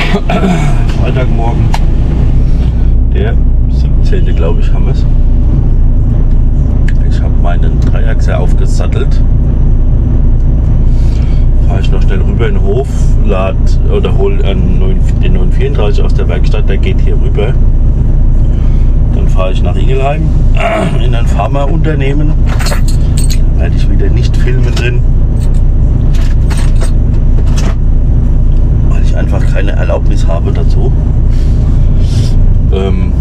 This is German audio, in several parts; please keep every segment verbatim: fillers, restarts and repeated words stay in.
Freitagmorgen, der siebzehnte glaube ich, haben wir es. Ich habe meinen Dreiachser aufgesattelt. Fahre ich noch schnell rüber in den Hof, lad oder hol den neun vierunddreißig aus der Werkstatt, der geht hier rüber. Dann fahre ich nach Ingelheim in ein Pharmaunternehmen. Da werde ich wieder nicht filmen drin, weil ich einfach keine Erlaubnis habe dazu. Ähm,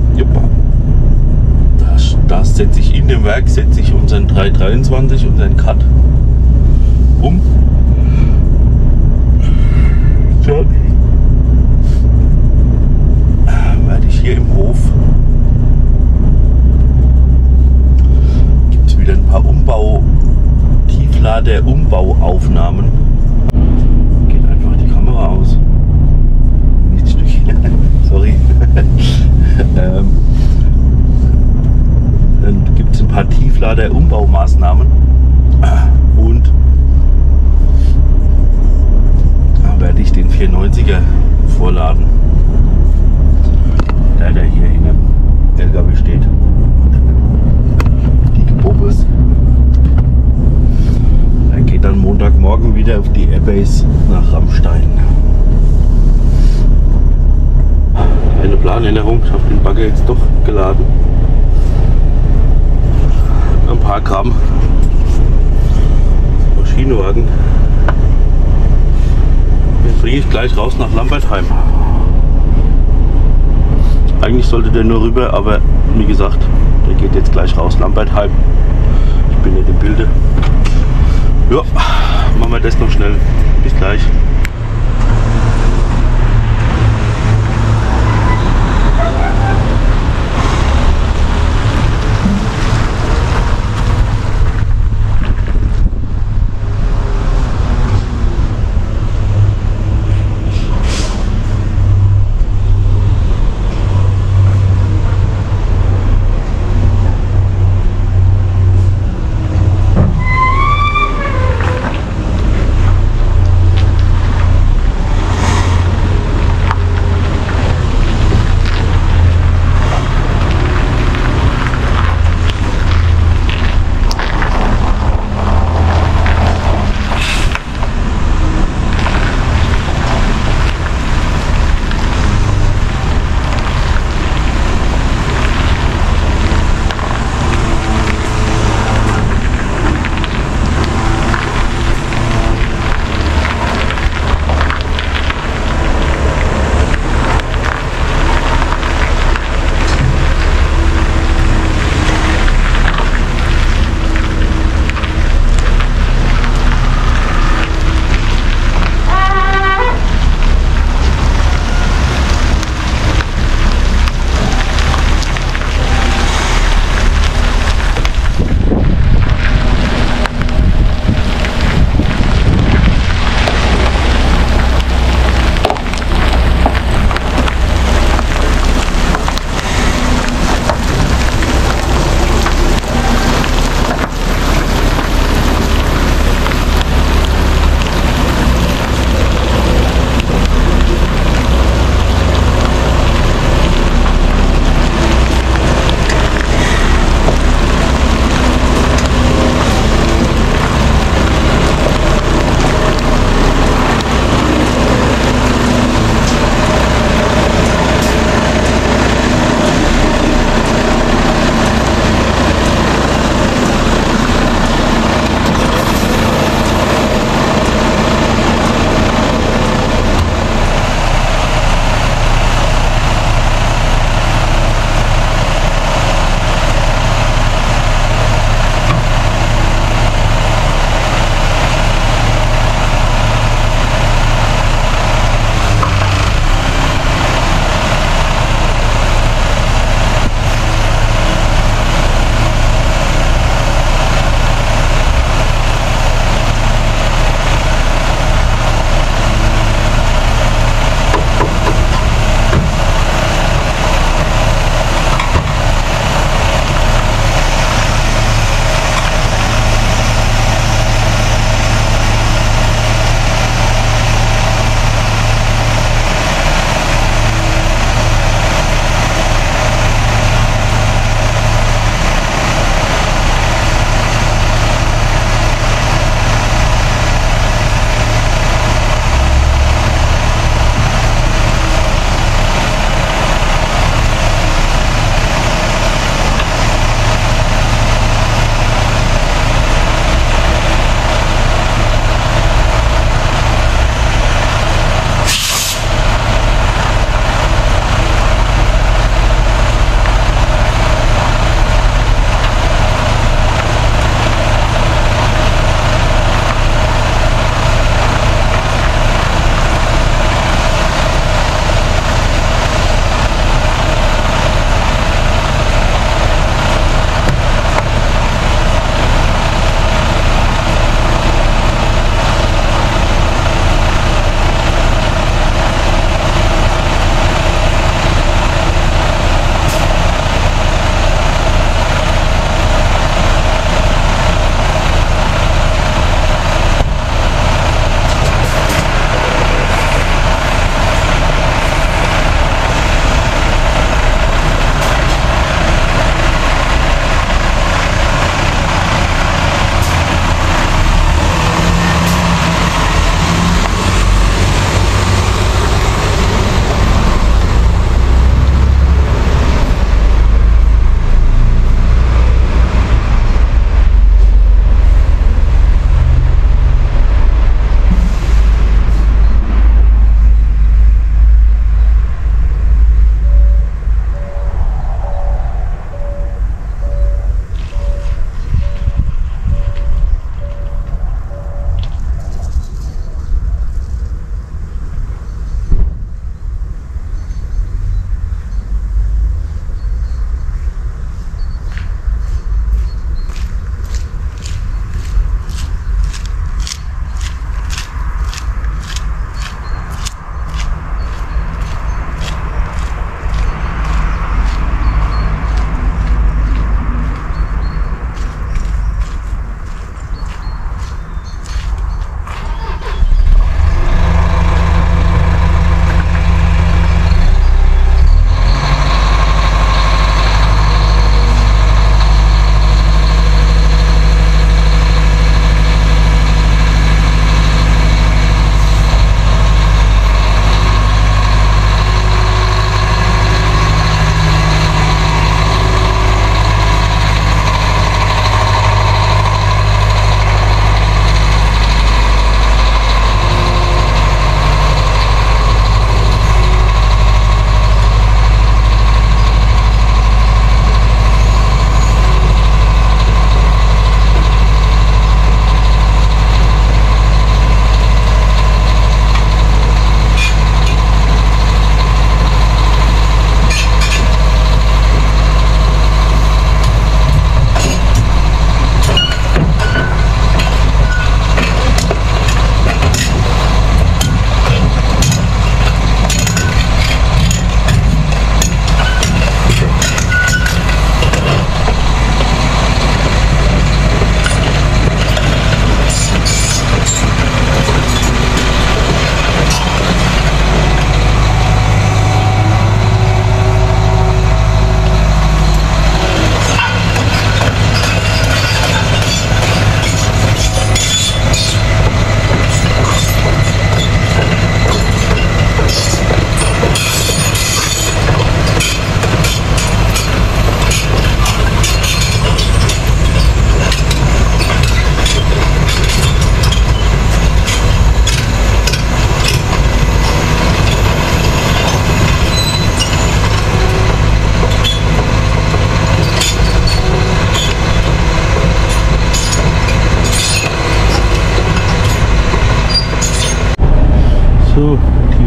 das, das setze ich in dem Werk, setze ich unseren drei dreiundzwanzig, unseren Cut um. Dann werde ich hier im Hof, gibt es wieder ein paar Umbau, Tieflader Umbauaufnahmen. Geht einfach die Kamera aus. Nicht Stückchen. Sorry. ähm, dann gibt es ein paar Tieflader Umbaumaßnahmen und da werde ich den vierhundertneunziger vorladen. Der, der hier in dem L K W steht. Die Gebobes. Er geht dann Montagmorgen wieder auf die Airbase nach Rammstein. Eine Planänderung, ich habe den Bagger jetzt doch geladen. Ein paar Gramm Maschinenwagen. Den bringe ich gleich raus nach Lambertheim. Eigentlich sollte der nur rüber, aber wie gesagt, der geht jetzt gleich raus. Lambertheim. Ich bin nicht im Bilde. Ja, machen wir das noch schnell. Bis gleich.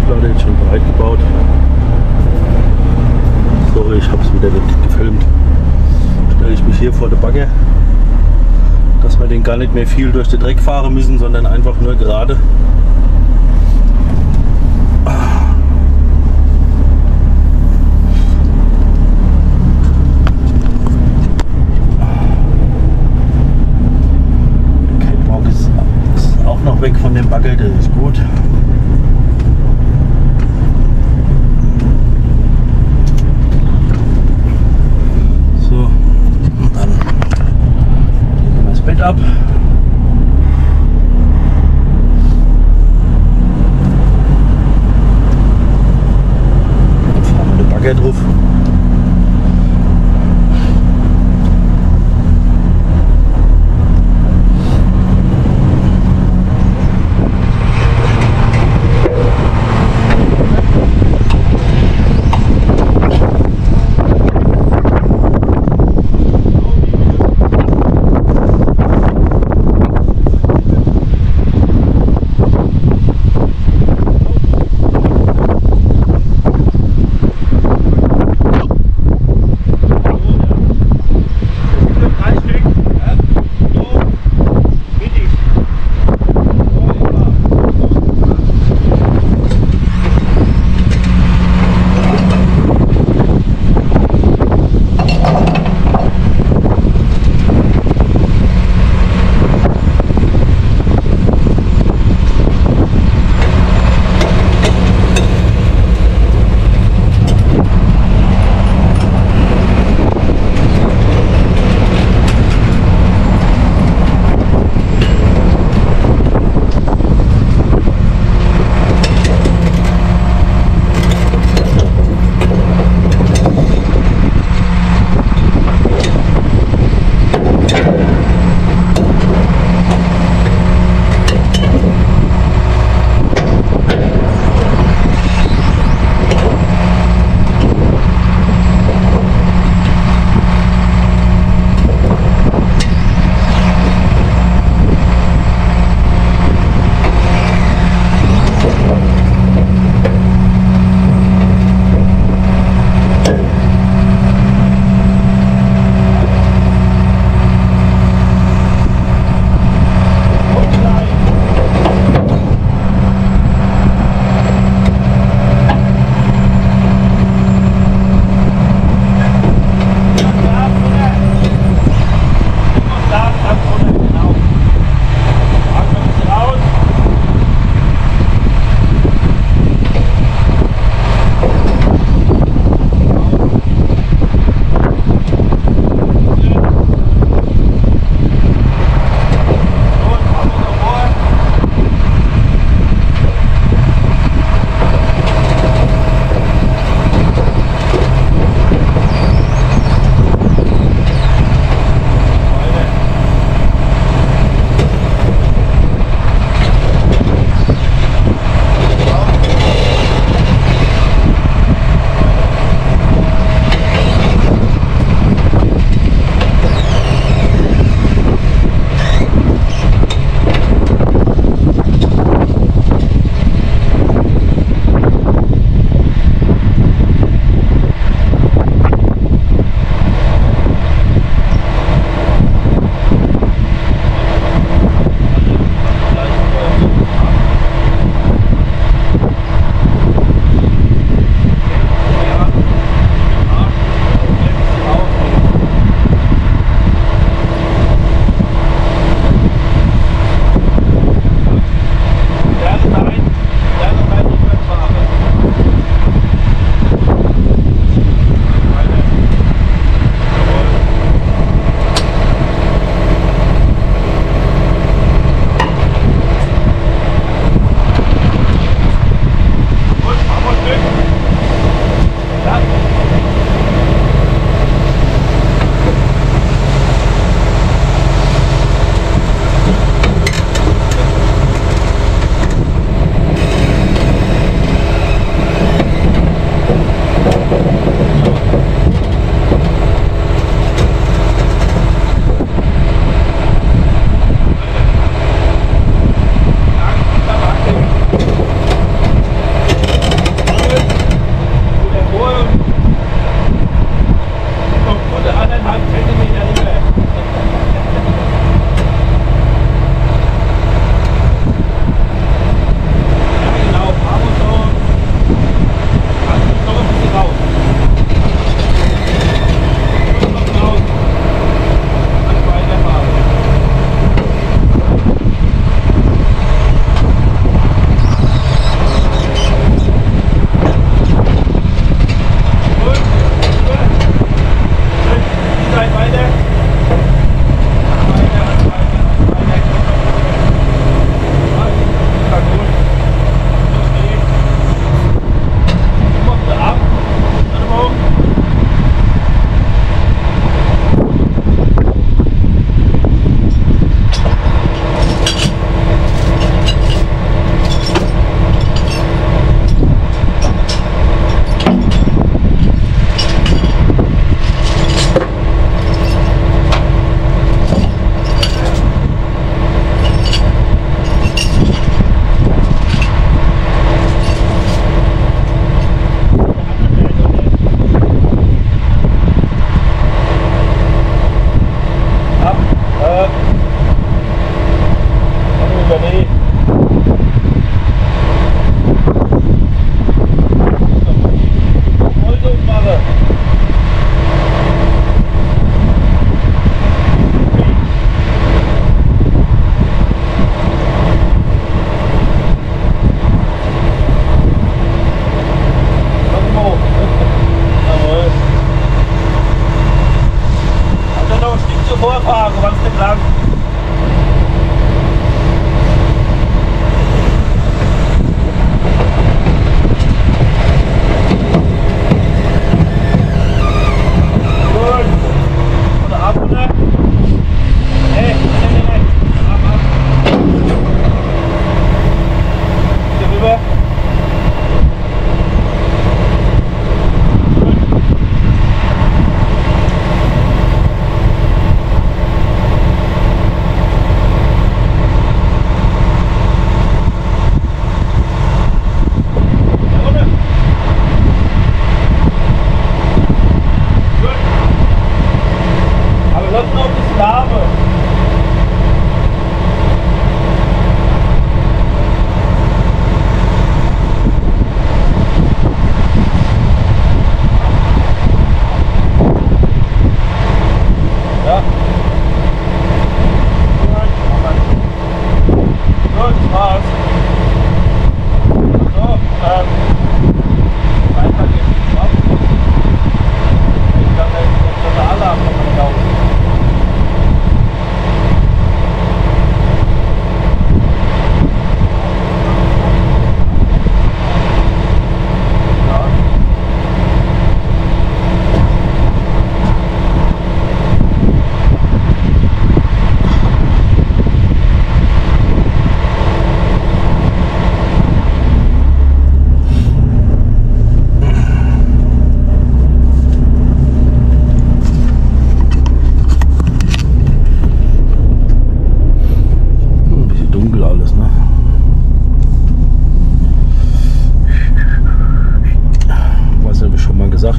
Tieflade jetzt schon bereit gebaut. Sorry, ich habe es wieder nicht gefilmt. Stelle ich mich hier vor der Bagger, dass wir den gar nicht mehr viel durch den Dreck fahren müssen, sondern einfach nur gerade. Der Catwalk ist, ist auch noch weg von dem Bagger, das ist gut. Ab. Dann fahren wir den Bagger drauf.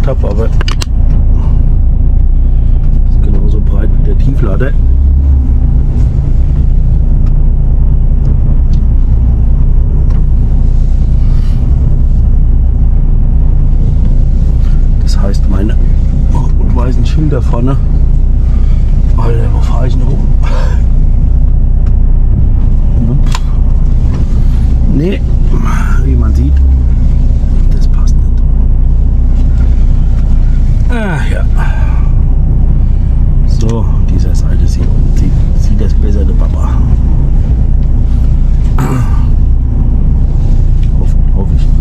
habe, aber ist genauso breit wie der Tieflader. Das heißt, meine rot-weißen Schilder vorne. Alter, wo fahre ich denn rum? Nee, wie man sieht, das passt nicht. Ah ja. So, dieser Seite sieht, sieht, sieht das besser, der Papa. Hoffe, hoffe ich.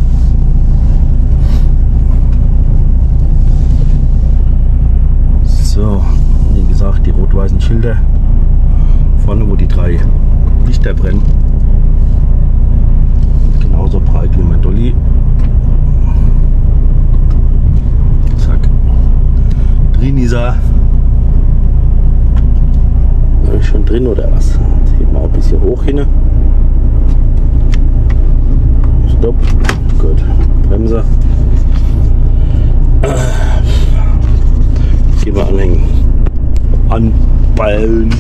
So, wie gesagt, die rot-weißen Schilder vorne, wo die drei Lichter brennen. Genauso breit wie mein Dolly. Zack. Drin ist er. Bin ich schon drin oder was? Jetzt heben wir ein bisschen hoch hin. Stopp. Gut. Bremse. Gehen wir anhängen. Anballen.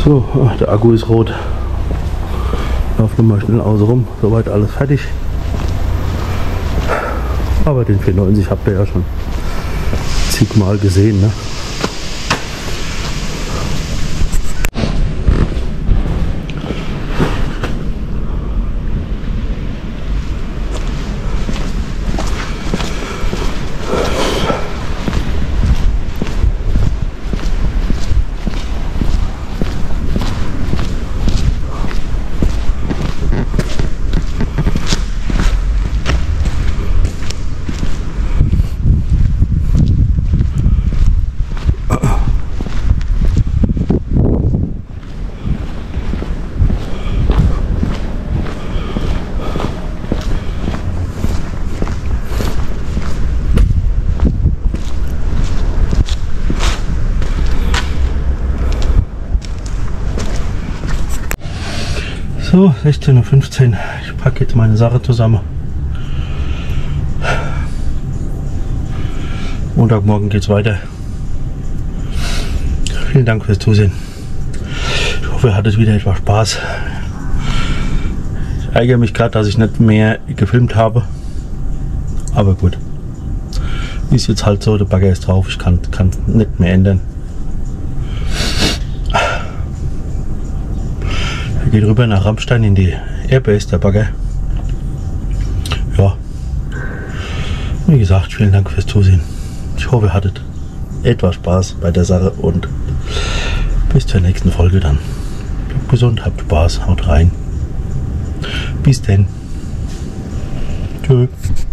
So, ach, der Akku ist rot. Lauf nochmal schnell außen rum. Soweit alles fertig. Aber den vierhundertneunzig habt ihr ja schon zigmal gesehen, ne? So, sechzehn Uhr fünfzehn. Ich packe jetzt meine Sache zusammen. Montagmorgen geht's weiter. Vielen Dank fürs Zusehen. Ich hoffe, ihr hattet wieder etwas Spaß. Ich ärgere mich gerade, dass ich nicht mehr gefilmt habe. Aber gut. Ist jetzt halt so, der Bagger ist drauf. Ich kann es nicht mehr ändern. Geht rüber nach Rammstein in die Airbase, der Bagger. Ja. Wie gesagt, vielen Dank fürs Zusehen. Ich hoffe, ihr hattet etwas Spaß bei der Sache und bis zur nächsten Folge dann. Bleibt gesund, habt Spaß, haut rein. Bis denn. Tschüss.